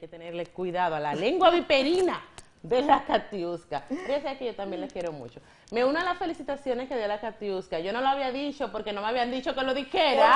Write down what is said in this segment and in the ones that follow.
que tenerle cuidado a la lengua viperina de la Katiuska. Ya sé que yo también les quiero mucho. Me uno a las felicitaciones que dio la Katiuska. Yo no lo había dicho porque no me habían dicho que lo dijera.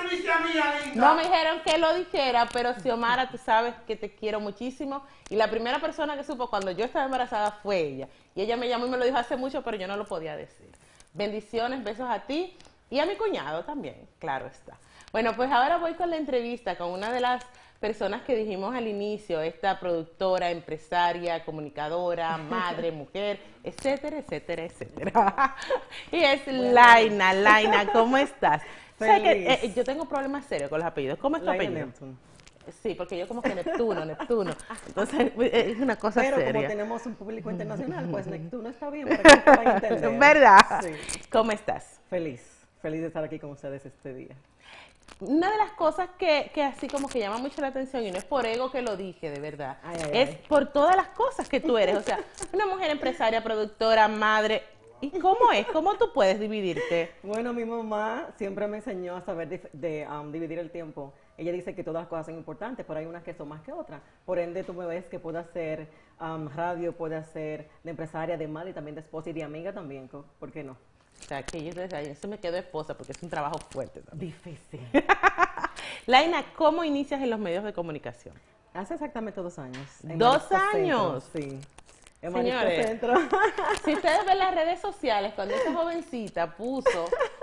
No me dijeron que lo dijera, pero Xiomara, tú sabes que te quiero muchísimo. Y la primera persona que supo cuando yo estaba embarazada fue ella. Y ella me llamó y me lo dijo hace mucho, pero yo no lo podía decir. Bendiciones, besos a ti y a mi cuñado también, claro está. Bueno, pues ahora voy con la entrevista con una de las personas que dijimos al inicio, esta productora, empresaria, comunicadora, madre, mujer, etcétera, etcétera, etcétera. Y es Laina. Laina, ¿cómo estás? ¿Sabes que yo tengo problemas serios con los apellidos? ¿Cómo es tu apellido? Neptune. Sí, porque yo como que Neptuno. Entonces es una cosa seria. Pero como tenemos un público internacional, pues Neptuno está bien para que puedan entender. ¿Verdad? Sí. ¿Cómo estás? Feliz de estar aquí con ustedes este día. Una de las cosas que así como que llama mucho la atención, y no es por ego que lo dije, de verdad, es por todas las cosas que tú eres. O sea, una mujer empresaria, productora, madre. ¿Y cómo es? ¿Cómo tú puedes dividirte? Bueno, mi mamá siempre me enseñó a saber dividir el tiempo. Ella dice que todas las cosas son importantes, pero hay unas que son más que otras. Por ende, tú me ves que puedo hacer radio, puedo hacer de empresaria, de madre, y también de esposa y de amiga también. ¿Por qué no? O sea, que yo eso me quedo esposa porque es un trabajo fuerte también. Difícil. Laina, ¿cómo inicias en los medios de comunicación? Hace exactamente 2 años. ¿2 años? Centro, sí. En Señores, Centro. si ustedes ven las redes sociales, cuando esa jovencita puso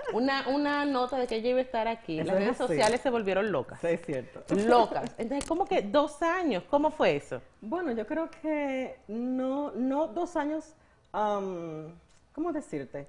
una nota de que ella iba a estar aquí, Eso las redes es así. sociales se volvieron locas. Sí, es cierto. Locas. Entonces, ¿cómo que 2 años? ¿Cómo fue eso? Bueno, yo creo que no 2 años, ¿cómo decirte?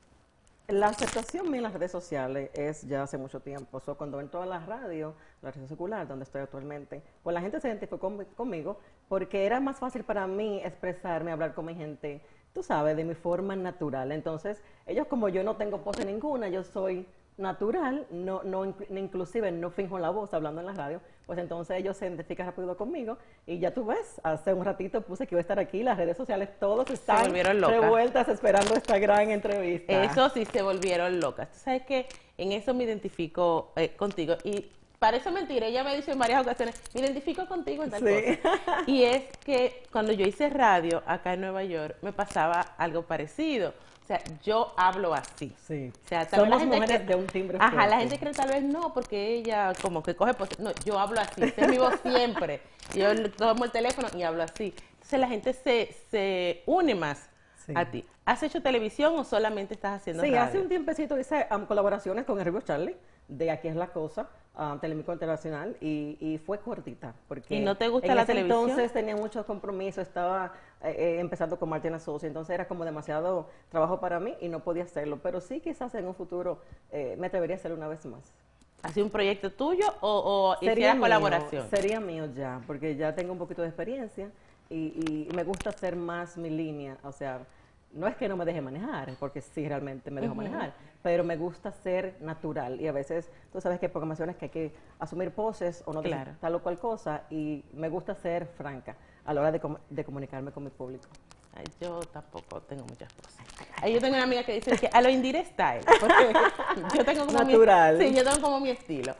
La aceptación mía en las redes sociales es ya hace mucho tiempo. Cuando entro a la radio secular, donde estoy actualmente, pues la gente se identificó conmigo porque era más fácil para mí expresarme, hablar con mi gente, tú sabes, de mi forma natural. Entonces, ellos como yo no tengo pose ninguna, yo soy natural, inclusive no finjo la voz hablando en la radio, pues entonces ellos se identifican rápido conmigo y ya tú ves, hace un ratito puse que iba a estar aquí, las redes sociales, todos están revueltas esperando esta gran entrevista. Eso sí, se volvieron locas. Tú sabes que en eso me identifico contigo y parece mentira, ella me ha dicho en varias ocasiones, me identifico contigo en tal cosa. Y es que cuando yo hice radio acá en Nueva York, me pasaba algo parecido. O sea, yo hablo así. Sí. O sea, somos la gente mujeres de un timbre fuerte. Ajá, la gente cree tal vez no, porque ella como que coge... No, yo hablo así, esa es mi voz siempre. Yo tomo el teléfono y hablo así. Entonces la gente se une más a ti. ¿Has hecho televisión o solamente estás haciendo radio? Sí, hace un tiempecito hice colaboraciones con Enrique Charlie, de Aquí es la Cosa, Telemico Internacional, y fue cortita. Porque ¿Y no te gusta la televisión? Entonces tenía muchos compromisos, estaba empezando con Martina Sosa, entonces era como demasiado trabajo para mí y no podía hacerlo. Pero sí, quizás en un futuro me atrevería a hacerlo una vez más. ¿Ha sido un proyecto tuyo o hicieras colaboración? Sería mío ya, porque ya tengo un poquito de experiencia y me gusta hacer más mi línea, o sea... No es que no me deje manejar, porque sí realmente me dejo manejar, pero me gusta ser natural y a veces tú sabes que hay programaciones que hay que asumir poses o no decir tal o cual cosa y me gusta ser franca a la hora de comunicarme con mi público. Ay, yo tampoco tengo muchas cosas. Yo tengo una amiga que dice que a lo indire style, porque yo tengo como natural. yo tengo como mi estilo.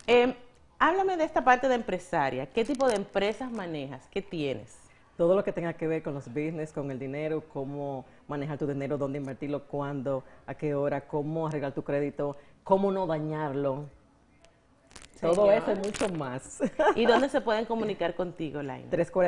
Háblame de esta parte de empresaria. ¿Qué tipo de empresas manejas? ¿Qué tienes? Todo lo que tenga que ver con los business, con el dinero, cómo manejar tu dinero, dónde invertirlo, cuándo, a qué hora, cómo arreglar tu crédito, cómo no dañarlo. Todo eso y mucho más. ¿Y dónde se pueden comunicar contigo, Laina?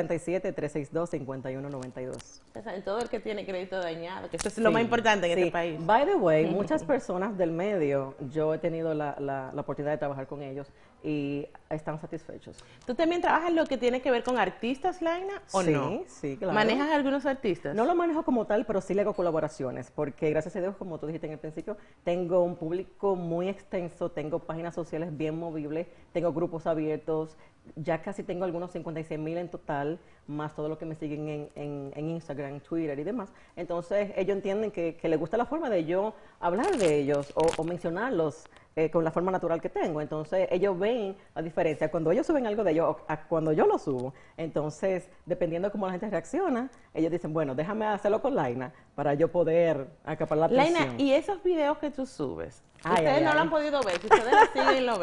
347-362-5192. En todo el que tiene crédito dañado, que eso es lo más importante en este país. By the way, muchas personas del medio, yo he tenido la oportunidad de trabajar con ellos y están satisfechos. ¿Tú también trabajas lo que tiene que ver con artistas, Laina, o no? Sí, claro. ¿Manejas algunos artistas? No lo manejo como tal, pero sí le hago colaboraciones, porque gracias a Dios, como tú dijiste en el principio, tengo un público muy extenso, tengo páginas sociales bien movibles, tengo grupos abiertos, ya casi tengo algunos 56,000 en total, más todo lo que me siguen en Instagram, Twitter y demás. Entonces, ellos entienden que les gusta la forma de yo hablar de ellos o mencionarlos con la forma natural que tengo. Entonces, ellos ven la diferencia cuando ellos suben algo de ellos a cuando yo lo subo. Entonces, dependiendo de cómo la gente reacciona, ellos dicen, bueno, déjame hacerlo con Laina para yo poder acaparar la atención. Laina, ¿y esos videos que tú subes? Ustedes no lo han podido ver, si ustedes lo siguen y lo ven.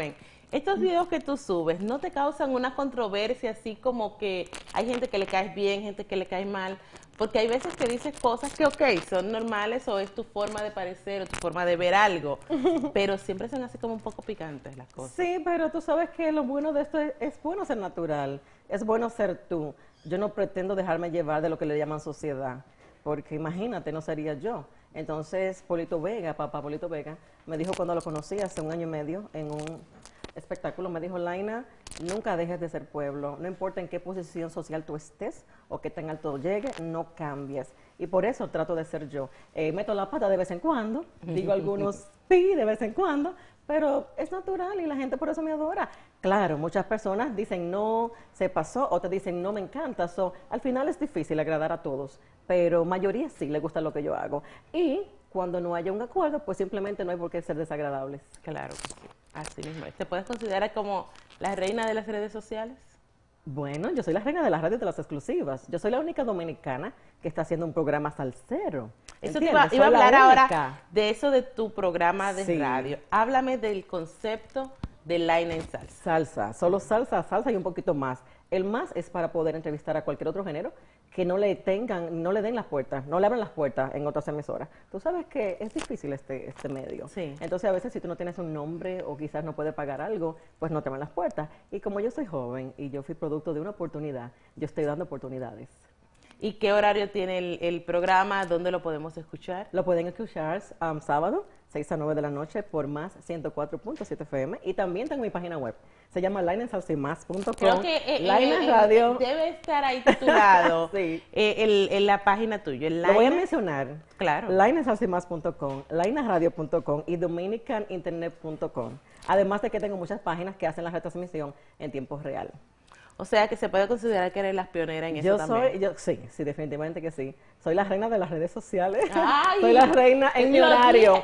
estos videos que tú subes, ¿no te causan una controversia así como que hay gente que le caes bien, gente que le cae mal? Porque hay veces que dices cosas que, ok, son normales o es tu forma de parecer o tu forma de ver algo, pero siempre son así como un poco picantes las cosas. Sí, pero tú sabes que lo bueno de esto es bueno ser natural, es bueno ser tú. Yo no pretendo dejarme llevar de lo que le llaman sociedad, porque imagínate, no sería yo. Entonces, Polito Vega, papá Polito Vega, me dijo cuando lo conocí hace 1 año y medio en un espectáculo, me dijo, Laina, nunca dejes de ser pueblo, no importa en qué posición social tú estés o qué tan alto llegue, no cambies. Y por eso trato de ser yo. Meto la pata de vez en cuando, digo algunos pi de vez en cuando, pero es natural y la gente por eso me adora. Claro, muchas personas dicen no, se pasó, o te dicen no me encanta, al final es difícil agradar a todos, pero mayoría sí le gusta lo que yo hago. Y cuando no haya un acuerdo, pues simplemente no hay por qué ser desagradables. Claro que sí, así mismo. ¿Te puedes considerar como la reina de las redes sociales? Bueno, yo soy la reina de las radios de las exclusivas. Yo soy la única dominicana que está haciendo un programa salsero. Eso te iba a hablar ahora de eso de tu programa de radio. Háblame del concepto de Laina en Salsa. Salsa, solo salsa, salsa y un poquito más. El más es para poder entrevistar a cualquier otro género que no le den las puertas, no le abran las puertas en otras emisoras. Tú sabes que es difícil este medio. Sí. Entonces a veces si tú no tienes un nombre o quizás no puedes pagar algo, pues no te abren las puertas. Y como yo soy joven y yo fui producto de una oportunidad, yo estoy dando oportunidades. ¿Y qué horario tiene el programa? ¿Dónde lo podemos escuchar? Lo pueden escuchar sábado, 6 a 9 de la noche, por más 104.7 FM. Y también tengo mi página web. Se llama lainasalsimás.com. Creo que Laina Radio. Debe estar ahí titulado sí. en la página tuya. Lo voy a mencionar. Claro. Lainasalsimás.com, lainaradio.com y dominicaninternet.com. Además de que tengo muchas páginas que hacen la retransmisión en tiempo real. O sea, que se puede considerar que eres la pionera en eso también. Sí, definitivamente que sí. Soy la reina de las redes sociales. Ay, soy la reina en mi horario.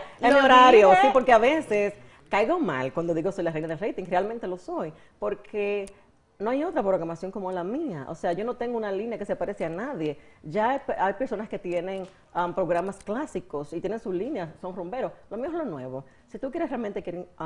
Sí, porque a veces caigo mal cuando digo soy la reina del rating. Realmente lo soy, porque no hay otra programación como la mía. O sea, yo no tengo una línea que se parece a nadie. Ya hay personas que tienen programas clásicos y tienen sus líneas, son rumberos. Lo mío es lo nuevo. Si tú quieres realmente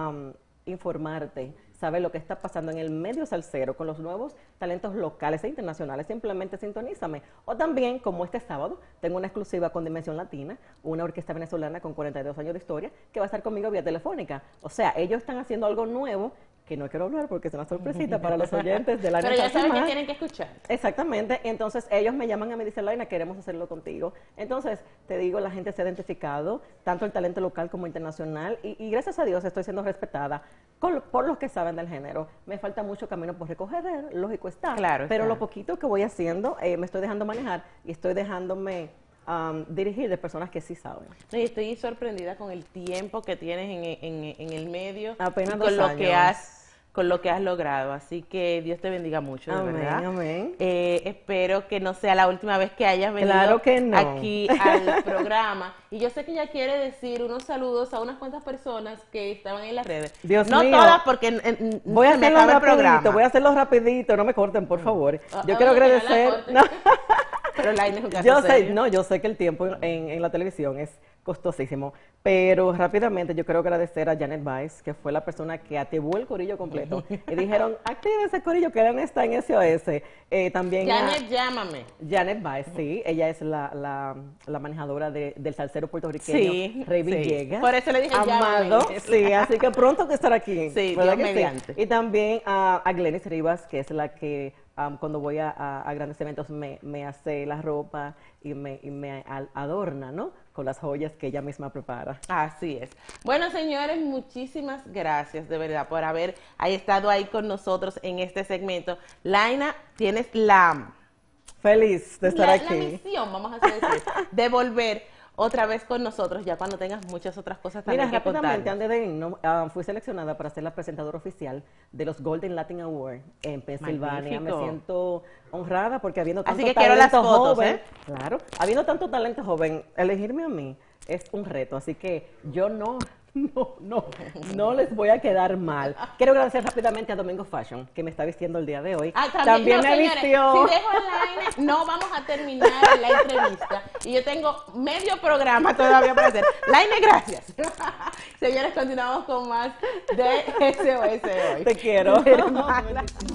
informarte, saber lo que está pasando en el medio salsero con los nuevos talentos locales e internacionales, simplemente sintonízame. O también, como este sábado, tengo una exclusiva con Dimensión Latina, una orquesta venezolana con 42 años de historia, que va a estar conmigo vía telefónica. O sea, ellos están haciendo algo nuevo, que no quiero hablar porque es una sorpresita para los oyentes de la Pero ya saben que tienen que escuchar. Exactamente. Entonces, ellos me llaman a mí y dicen, Laina, queremos hacerlo contigo. Entonces, te digo, la gente se ha identificado, tanto el talento local como internacional, y gracias a Dios estoy siendo respetada por los que saben del género. Me falta mucho camino por recorrer, lógico está. Claro, pero lo poquito que voy haciendo, me estoy dejando manejar y estoy dejándome dirigir de personas que sí saben. No, y estoy sorprendida con el tiempo que tienes en el medio. Apenas y 2 años. Con lo que has logrado. Así que Dios te bendiga mucho, de verdad. Amén. Espero que no sea la última vez que hayas venido aquí al programa. Y yo sé que ella quiere decir unos saludos a unas cuantas personas que estaban en las redes. Dios no mío. todas, porque voy a hacerlo rapidito, no me corten, por favor. Yo quiero agradecer. Pero Laina es un caso serio. Yo sé que el tiempo en la televisión es costosísimo, pero rápidamente yo quiero agradecer a Janet Baez, que fue la persona que activó el corillo completo y dijeron, activa ese corillo que Ellen está en SOS. También Janet, llámame. Janet Baez, sí, ella es la manejadora del salsero puertorriqueño, Rey Villegas. Por eso le dije Amado, llámame. sí, así que pronto que estar aquí. Sí, Dios mediante. Sí? Y también a Glenis Rivas, que es la que cuando voy a grandes eventos me hace la ropa y me adorna, ¿no? Con las joyas que ella misma prepara. Así es. Bueno, señores, muchísimas gracias de verdad por haber estado ahí con nosotros en este segmento. Laina, tienes feliz de estar aquí. La misión, vamos a decir, de volver otra vez con nosotros, ya cuando tengas muchas otras cosas también que rápidamente, contarnos. antes de irnos, fui seleccionada para ser la presentadora oficial de los Golden Latin Awards en Pensilvania. Magnífico. Me siento honrada porque habiendo tanto Así que quiero las talento fotos, joven, claro, habiendo tanto talento joven, elegirme a mí es un reto, así que yo no les voy a quedar mal. Quiero agradecer rápidamente a Domingo Fashion, que me está vistiendo el día de hoy. También me señores, vistió. Si dejo a Laina, no vamos a terminar la entrevista. Y yo tengo medio programa todavía para hacer. Laina, gracias. Señores, continuamos con más de SOS hoy. Te quiero. Hermana.